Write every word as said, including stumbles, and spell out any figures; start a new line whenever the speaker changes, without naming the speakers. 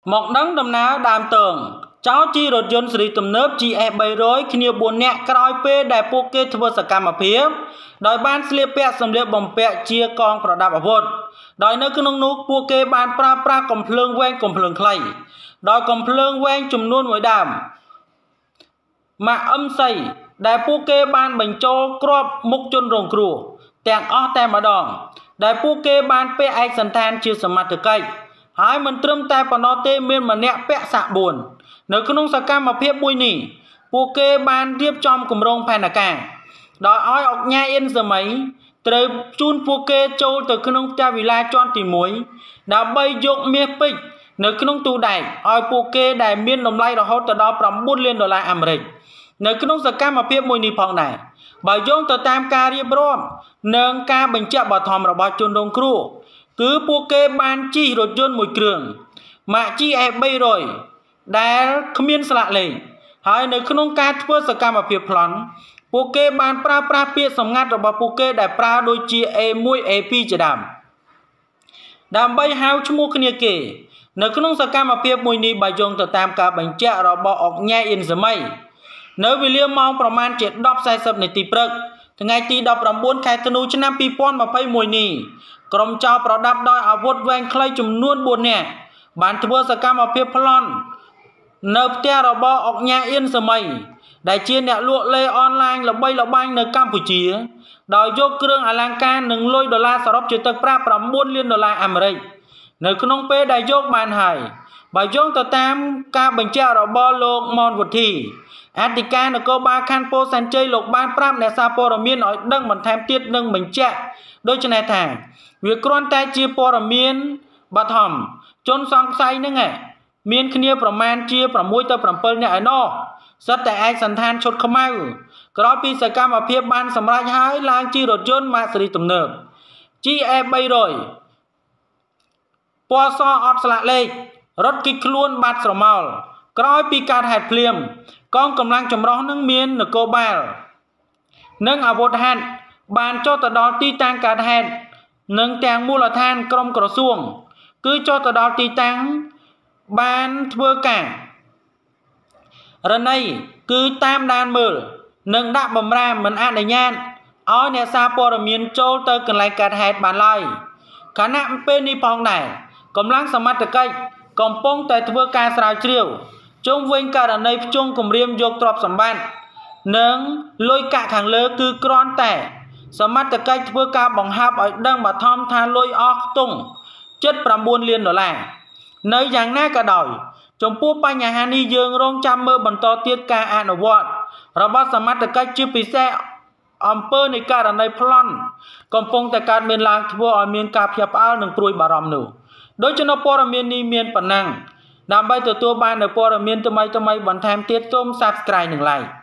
Một đấng đầm ná đàm tường cháu chi rột yôn sri tùm nớp chi e bay rối khi nhiều buồn nhẹ cõi pê đại pô kê thua sạc cam ở phía đòi ban sliệp pẹ sầm liệp bồng pẹ chia conប្រដាប់អាវុធដោយនៅក្នុងនោះពួកគេបានប្រើប្រាស់កំភ្លើងវែងកំភ្លើងខ្លីដោយកំភ្លើងវែងចំនួនមួយដើមម៉ាក់អឹមសៃដែលពួកគេបានបញ្ចូលគ្រាប់មុខជនរងគ្រោះទាំងអស់តែម្ដងដែលពួកគេបានពាក់ឯកសន្តានជាសមត្ថកិច្ចហើយមិនត្រឹមតែប៉ុណ្ណោះទេមានម្នាក់ពាក់សាក់បួននៅក្នុងសកម្មភាពមួយនេះពួកគេបានរៀបចំគម្រោងផែនការដោយឲ្យអុកញ៉ាអ៊ីនសម័យត្រូវជូនពួកគេចូលទៅក្នុងផ្ទះវិឡាជាន់ទីមួយដើម្បីយកមាសពេជ្រនៅក្នុងទូដែកឲ្យពួកគេដែលមានតម្លៃរហូតដល់ប្រាំបួនលានដុល្លារអាមេរិកនៅក្នុងសកម្មភាពមួយនេះផងដែរបើយោងទៅតាមការរៀបរាប់និងការបញ្ជាក់បឋមរបស់ជនរងគ្រោះគឺពួកគេបានជិះរថយន្តមួយគ្រឿងម៉ាក ជី អេ បីរយ ដែលគ្មានស្លាកលេខហើយនៅក្នុងការធ្វើសកម្មភាពប្លន់ពួកគេបានប្រើប្រាស់ពាក្យសម្ងាត់របស់ពួកគេដែលប្រើដូចជា អេ មួយ អេ ពីរ ជាដើមដើម្បីហៅឈ្មោះគ្នាគេនៅក្នុងសកម្មភាពមួយនេះបើយោងទៅតាមការបញ្ជាក់របស់អុកញ៉ាអ៊ីនសម័យនៅវេលាម៉ោងប្រមាណជា ដប់ សែសិប នាទីព្រឹកថ្ងៃទី ដប់ប្រាំបួន ខែធ្នូឆ្នាំ ពីរពាន់ម្ភៃមួយនេះក្រុមចោរប្រដាប់ដោយអាវុធវែងខ្លីចំនួនបួននាក់បានធ្វើសកម្មភាពប្លន់នៅផ្ទះរបស់អុកញ៉ាអ៊ីនសម័យដែលជាអ្នកលក់លេអនឡាញល្បីល្បាញនៅកម្ពុជាដោយយកគ្រឿងអលង្ការនិងលុយដុល្លារសរុបជាទឹកប្រាក់ប្រាំបួនលានដុល្លារអាមេរិកនៅក្នុងពេលដែលយកបានហើយបើយោងទៅតាមការបញ្ជាក់របស់លោកមនវុធីអធិការនគរបាលខណ្ឌពោធិ៍សែនជ័យលោកបានប្រាប់អ្នកសារព័ត៌មានឲ្យដឹងបន្ថែមទៀតនិងបញ្ជាក់ដូច្នេះថាវាគ្រាន់តែជាព័ត៌មានបឋមជនសង្ស័យនឹងមានគ្នាប្រមាណជាប្រាំមួយទៅប្រាំពីរនាក់ឯណោះសិតតែឯកសន្តានឈុតខ្មៅក្រោយពីសកម្មភាពបានសម្រេចហើយឡើងជិះរថយន្តម៉ាកស៊េរីទំនើប ជី អេ បីរយ ពណ៌សអត់ស្លាកលេខរត់គេចខ្លួនបាត់ស្រមោលក្រោយពីកើតហេតុភ្លាមកងកម្លាំងចម្រុះនឹងមាននគរបាលនិងអាវុធហត្ថបានចុះទៅដល់ទីតាំងកើតហេតុនិងទាំងមូលដ្ឋានក្រមក្រសួងគឺចុះទៅដល់ទីតាំងបានធ្វើការរណីគឺតាមដានមើលនិងដាក់បម្រាមមិនអនុញ្ញាតឲ្យអ្នកសារព័ត៌មានចូលទៅកន្លែងកើតហេតុបានឡើយខណៈពេលនេះផងដែរកម្លាំងសមត្ថកិច្ចកំពុងតែធ្វើការស្រាវជ្រាវជុំវិញករណីភ្ជង់គម្រាមយកទ្រព្យសម្បត្តិនិងលុយកាក់ខាងលើគឺគ្រាន់តែសមត្ថកិច្ចធ្វើការបង្ហើបឲ្យដឹងបឋមថាលុយអស់ខ្ទង់ជិតប្រាំបួនលានដុល្លារនៅយ៉ាងណាក៏ដោយចំពោះបញ្ហានេះយើងរងចាំមើលបន្តទៀតការអនុវត្តរបស់សមត្ថកិច្ចជាពិសេសអំពើនៃករណីប្លន់កំពុងតែកើតមានឡើងធ្វើឲ្យមានការភ្ញាក់ផ្អើលនិងព្រួយបារម្ភនោះដូច្នេះព័ត៌មាននេះមានប៉ុណ្ណឹងដើម្បីទទួលបាននូវព័ត៌មានថ្មីៗបន្ថែមទៀតសូម Subscribe និង Like